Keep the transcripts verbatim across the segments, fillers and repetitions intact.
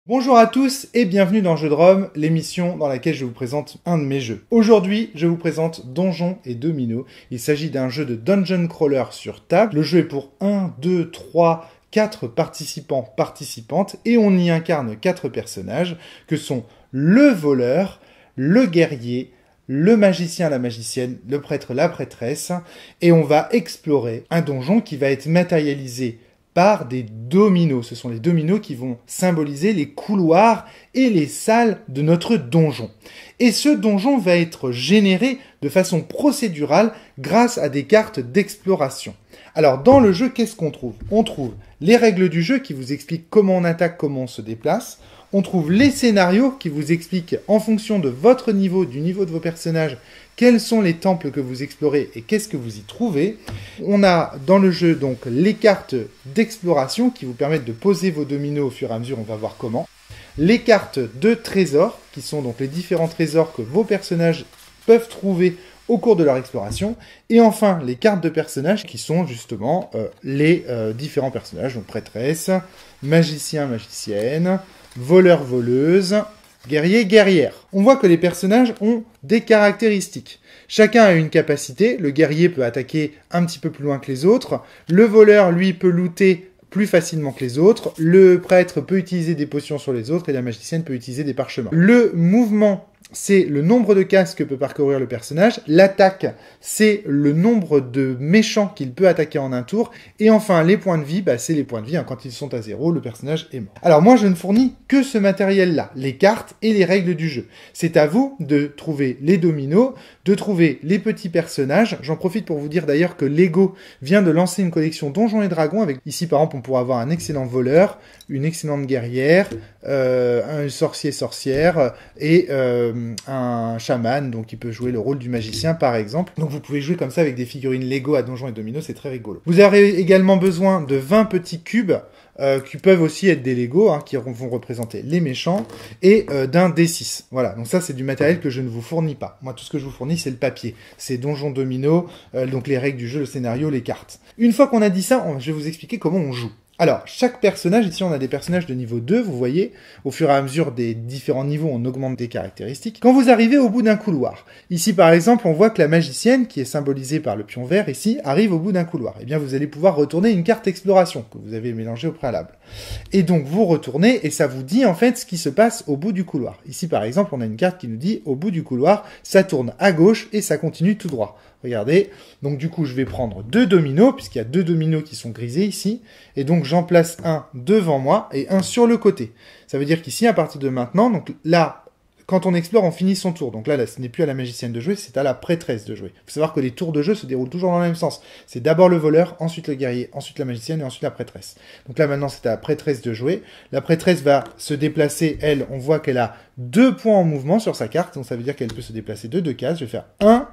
Bonjour à tous et bienvenue dans Jeux de Rome, l'émission dans laquelle je vous présente un de mes jeux. Aujourd'hui, je vous présente Donjons et Dominos. Il s'agit d'un jeu de dungeon crawler sur table. Le jeu est pour un, deux, trois, quatre participants, participantes et on y incarne quatre personnages que sont le voleur, le guerrier, le magicien, la magicienne, le prêtre, la prêtresse et on va explorer un donjon qui va être matérialisé par des dominos. Ce sont les dominos qui vont symboliser les couloirs et les salles de notre donjon. Et ce donjon va être généré de façon procédurale grâce à des cartes d'exploration. Alors dans le jeu, qu'est-ce qu'on trouve? On trouve les règles du jeu qui vous expliquent comment on attaque, comment on se déplace. On trouve les scénarios qui vous expliquent en fonction de votre niveau, du niveau de vos personnages, quels sont les temples que vous explorez et qu'est-ce que vous y trouvez. On a dans le jeu donc les cartes d'exploration qui vous permettent de poser vos dominos au fur et à mesure, on va voir comment. Les cartes de trésors qui sont donc les différents trésors que vos personnages peuvent trouver au cours de leur exploration. Et enfin, les cartes de personnages qui sont justement euh, les euh, différents personnages, donc prêtresse, magicien, magicienne, voleur, voleuse, guerrier, guerrière. On voit que les personnages ont des caractéristiques. Chacun a une capacité. Le guerrier peut attaquer un petit peu plus loin que les autres. Le voleur, lui, peut looter plus facilement que les autres. Le prêtre peut utiliser des potions sur les autres et la magicienne peut utiliser des parchemins. Le mouvement, c'est le nombre de cases que peut parcourir le personnage. L'attaque, c'est le nombre de méchants qu'il peut attaquer en un tour. Et enfin, les points de vie, bah, c'est les points de vie. Hein. Quand ils sont à zéro, le personnage est mort. Alors moi, je ne fournis que ce matériel-là, les cartes et les règles du jeu. C'est à vous de trouver les dominos, de trouver les petits personnages. J'en profite pour vous dire d'ailleurs que Lego vient de lancer une collection Donjons et Dragons. Avec ici, par exemple, on pourra avoir un excellent voleur, une excellente guerrière, euh, un sorcier-sorcière et euh, un chaman, donc qui peut jouer le rôle du magicien par exemple. Donc vous pouvez jouer comme ça avec des figurines Lego à Donjons et Dominos, c'est très rigolo. Vous aurez également besoin de vingt petits cubes euh, qui peuvent aussi être des Lego, hein, qui vont représenter les méchants, et euh, d'un D six. Voilà, donc ça c'est du matériel que je ne vous fournis pas. Moi tout ce que je vous fournis c'est le papier. C'est Donjons Dominos, euh, donc les règles du jeu, le scénario, les cartes. Une fois qu'on a dit ça, on, je vais vous expliquer comment on joue. Alors, chaque personnage, ici on a des personnages de niveau deux, vous voyez, au fur et à mesure des différents niveaux, on augmente des caractéristiques. Quand vous arrivez au bout d'un couloir, ici par exemple, on voit que la magicienne, qui est symbolisée par le pion vert ici, arrive au bout d'un couloir. Eh bien, vous allez pouvoir retourner une carte exploration, que vous avez mélangée au préalable. Et donc, vous retournez, et ça vous dit en fait ce qui se passe au bout du couloir. Ici par exemple, on a une carte qui nous dit, au bout du couloir, ça tourne à gauche, et ça continue tout droit. Regardez, donc du coup je vais prendre deux dominos, puisqu'il y a deux dominos qui sont grisés ici, et donc j'en place un devant moi et un sur le côté. Ça veut dire qu'ici, à partir de maintenant, donc là, quand on explore, on finit son tour. Donc là, là ce n'est plus à la magicienne de jouer, c'est à la prêtresse de jouer. Il faut savoir que les tours de jeu se déroulent toujours dans le même sens. C'est d'abord le voleur, ensuite le guerrier, ensuite la magicienne et ensuite la prêtresse. Donc là maintenant, c'est à la prêtresse de jouer. La prêtresse va se déplacer, elle, on voit qu'elle a deux points en mouvement sur sa carte, donc ça veut dire qu'elle peut se déplacer de deux cases. Je vais faire un,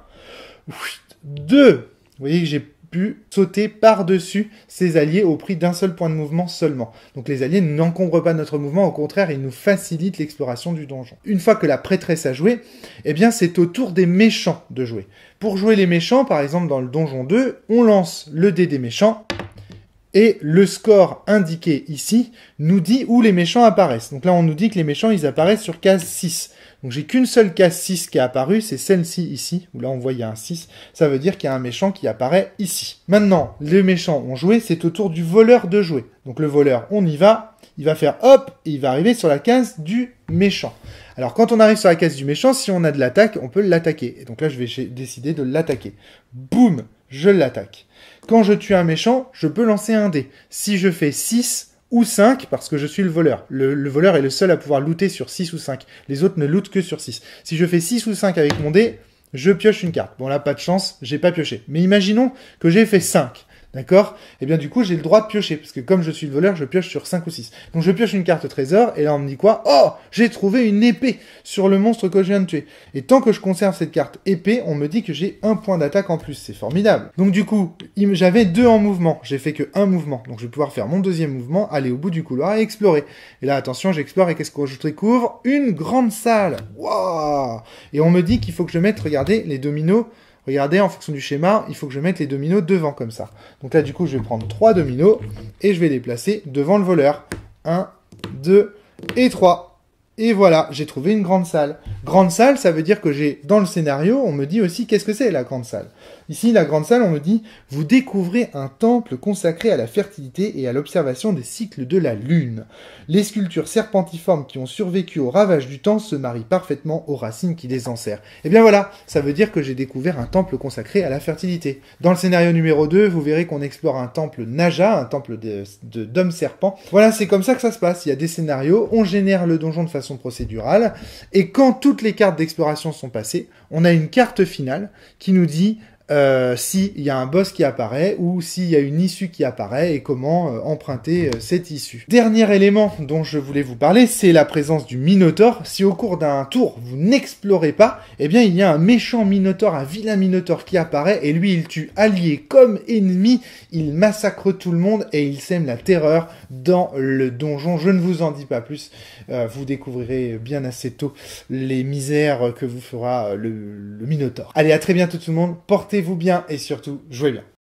deux. Vous voyez que j'ai pu sauter par-dessus ses alliés au prix d'un seul point de mouvement seulement. Donc les alliés n'encombrent pas notre mouvement, au contraire, ils nous facilitent l'exploration du donjon. Une fois que la prêtresse a joué, eh bien c'est au tour des méchants de jouer. Pour jouer les méchants, par exemple dans le donjon deux, on lance le dé des méchants, et le score indiqué ici nous dit où les méchants apparaissent. Donc là, on nous dit que les méchants, ils apparaissent sur case six. Donc j'ai qu'une seule case six qui est apparue, c'est celle-ci ici, où là on voit il y a un six. Ça veut dire qu'il y a un méchant qui apparaît ici. Maintenant, les méchants ont joué, c'est au tour du voleur de jouer. Donc le voleur, on y va, il va faire hop, et il va arriver sur la case du méchant. Alors quand on arrive sur la case du méchant, si on a de l'attaque, on peut l'attaquer. Et donc là, je vais décider de l'attaquer. Boum, je l'attaque. Quand je tue un méchant, je peux lancer un dé. Si je fais six ou cinq, parce que je suis le voleur. Le, le voleur est le seul à pouvoir looter sur six ou cinq. Les autres ne lootent que sur six. Si je fais six ou cinq avec mon dé, je pioche une carte. Bon là, pas de chance, j'ai pas pioché. Mais imaginons que j'ai fait cinq. D'accord? Et bien du coup, j'ai le droit de piocher, parce que comme je suis le voleur, je pioche sur cinq ou six. Donc je pioche une carte trésor, et là on me dit quoi? Oh! J'ai trouvé une épée sur le monstre que je viens de tuer. Et tant que je conserve cette carte épée, on me dit que j'ai un point d'attaque en plus. C'est formidable. Donc du coup, j'avais deux en mouvement. J'ai fait que un mouvement. Donc je vais pouvoir faire mon deuxième mouvement, aller au bout du couloir et explorer. Et là, attention, j'explore, et qu'est-ce que je découvre? Une grande salle! Waouh! Et on me dit qu'il faut que je mette, regardez, les dominos. Regardez, en fonction du schéma, il faut que je mette les dominos devant, comme ça. Donc là, du coup, je vais prendre trois dominos, et je vais les placer devant le voleur. un, deux, et trois. Et voilà, j'ai trouvé une grande salle. Grande salle, ça veut dire que j'ai, dans le scénario, on me dit aussi qu'est-ce que c'est la grande salle. Ici, la grande salle, on me dit, vous découvrez un temple consacré à la fertilité et à l'observation des cycles de la lune. Les sculptures serpentiformes qui ont survécu aux ravages du temps se marient parfaitement aux racines qui les enserrent. Et bien voilà, ça veut dire que j'ai découvert un temple consacré à la fertilité. Dans le scénario numéro deux, vous verrez qu'on explore un temple Naja, un temple de, de, d'hommes serpents. Voilà, c'est comme ça que ça se passe. Il y a des scénarios, on génère le donjon de façon procédurale, et quand toutes les cartes d'exploration sont passées, on a une carte finale qui nous dit euh, s'il y a un boss qui apparaît ou s'il y a une issue qui apparaît et comment euh, emprunter euh, cette issue. Dernier élément dont je voulais vous parler, c'est la présence du Minotaure. Si au cours d'un tour, vous n'explorez pas, eh bien il y a un méchant Minotaure, un vilain Minotaure qui apparaît et lui il tue alliés comme ennemis, il massacre tout le monde et il sème la terreur dans le donjon. Je ne vous en dis pas plus, euh, vous découvrirez bien assez tôt les misères que vous fera le, le Minotaure. Allez, à très bientôt tout le monde, portez Portez-vous bien et surtout, jouez bien.